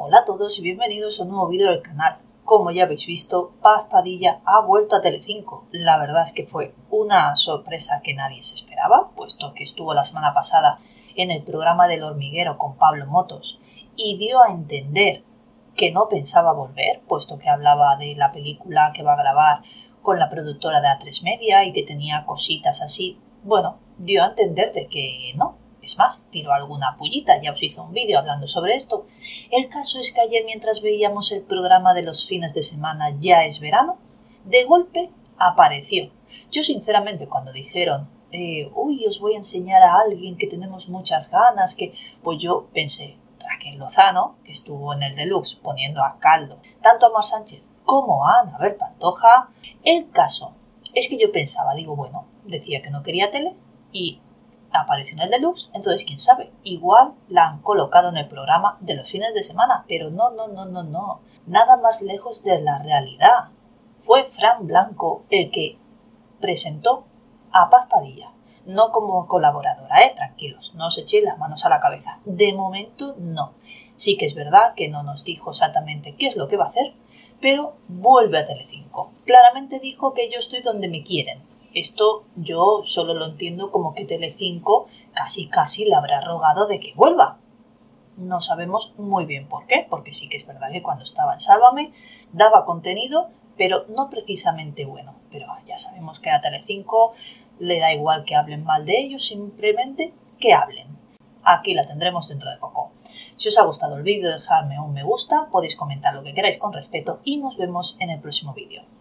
Hola a todos y bienvenidos a un nuevo vídeo del canal. Como ya habéis visto, Paz Padilla ha vuelto a Telecinco. La verdad es que fue una sorpresa que nadie se esperaba, puesto que estuvo la semana pasada en el programa del hormiguero con Pablo Motos y dio a entender que no pensaba volver, puesto que hablaba de la película que va a grabar con la productora de A3 Media y que tenía cositas así. Bueno, dio a entender de que no. Es más, tiró alguna pullita, ya os hice un vídeo hablando sobre esto. El caso es que ayer, mientras veíamos el programa de los fines de semana Ya es verano, de golpe apareció. Yo sinceramente cuando dijeron uy, os voy a enseñar a alguien que tenemos muchas ganas, pues yo pensé, Raquel Lozano, que estuvo en el Deluxe poniendo a caldo tanto a Mar Sánchez como a Anabel Pantoja. El caso es que yo pensaba, bueno, decía que no quería tele y apareció en el Deluxe, entonces quién sabe, igual la han colocado en el programa de los fines de semana, pero no, nada más lejos de la realidad. Fue Fran Blanco el que presentó a Paz Padilla, no como colaboradora, tranquilos, no os echéis las manos a la cabeza, de momento no. Sí que es verdad que no nos dijo exactamente qué es lo que va a hacer, pero vuelve a Telecinco. Claramente dijo que yo estoy donde me quieren. Esto yo solo lo entiendo como que Telecinco casi le habrá rogado de que vuelva. No sabemos muy bien por qué, porque sí que es verdad que cuando estaba en Sálvame daba contenido, pero no precisamente bueno. Pero ya sabemos que a Telecinco le da igual que hablen mal de ellos, simplemente que hablen. Aquí la tendremos dentro de poco. Si os ha gustado el vídeo, dejadme un me gusta, podéis comentar lo que queráis con respeto y nos vemos en el próximo vídeo.